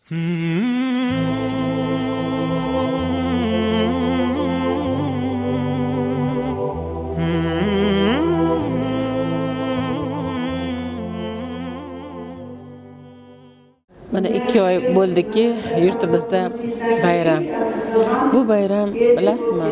Mana 2 oy bo'ldiki, yurtimizda bayram. Bu bayram bilasizmi?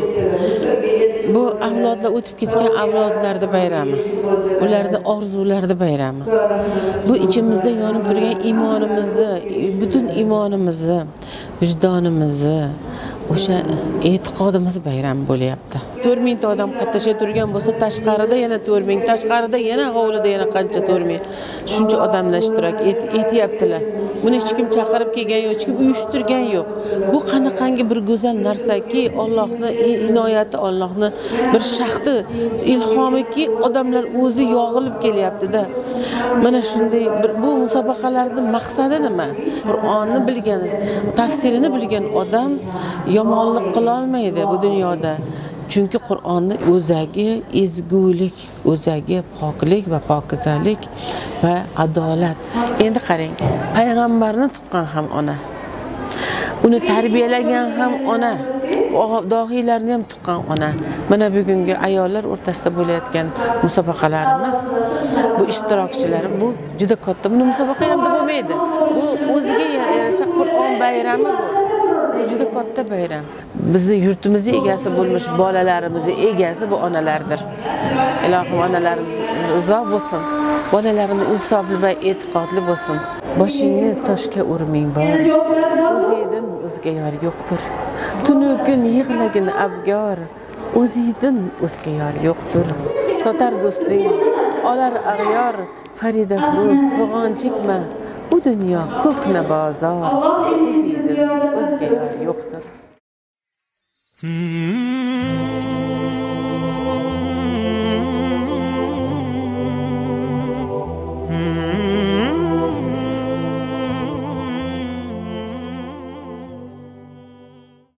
Bu avlodlar o'tib ketgan avlodlarning bayrami. Ularning orzularning bayrami. Bu ichimizda yonib turgan iymonimizni, butun iymonimizni, vijdonimizni, o'sha e'tiqodimiz bayram bo'lyapti. 4000 ta odam qatnasha turgan bo'lsa, tashqarida yana 4000, tashqarida yana hovlida yana qancha 4000. Shuncha odamlar ishtirok etyaptilar. Buni hech kim chaqirib kelgan yo'q, hech kim uyushtirgan yo'q. Bu qanaqangi bir go'zal narsaki, Allohning inoyati, Allohning bir shaxti, ilhomiki odamlar o'zi yog'ilib kelyapti-da. Mana shunday bu musobaqalarning maqsadi nima? Qur'onni bilgan, tafsirini bilgan odam yomonlik qila olmaydi bu dunyoda. Chunki Qur'onning o'zagi ezgulik, o'zagi poklik va pokizalik va adolat. Endi qarang, payg'ambarni tuqqan ham ona. Uni tarbiyalagan ham ona. Dohiylarni ham tuqqan ona. Mana bugungi ayollar o'rtasida bo'layotgan musobaqalarimiz, bu ishtirokchilar, bu juda katta. Buni musobaqa ham deb bo'lmaydi. Bu o'ziga yarasha Qur'on bayrami bu. Bu juda katta bayram. Bizning yurtimizning egasi bo'lmish bolalarimizning egasi bu onalardir. Ilohim onalarimiz rizo bo'lsin. Bolalarimiz insofli va e'tiqodli bo'lsin. Boshingni toshga urming bor. O'zingdan o'zga yor yo'qdir. Tunu kun yig'lagin abgor. O'zingdan o'zga yor yo'qdir. Sotar do'sting, olar ag'yor, Farida Firuz fig'on chekma. Bu dunyo ko'hna bozor. O'zingdan o'zga yor yo'qdir.